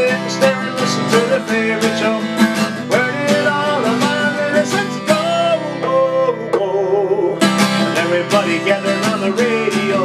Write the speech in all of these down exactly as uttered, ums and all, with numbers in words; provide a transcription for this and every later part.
sit and stare and listen to their favorite show. Where did all of my innocence go? Whoa, whoa. And everybody gathered on the radio.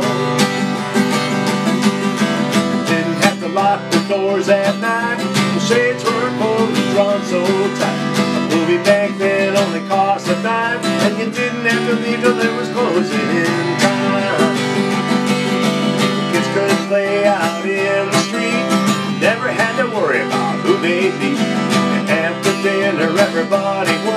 Didn't have to lock the doors at night. The shades were pulled and drawn so tight. A movie back then only cost a dime, and you didn't have to leave till there was closing time. Kids could play out in the street, never had to worry about who they'd be. And after dinner everybody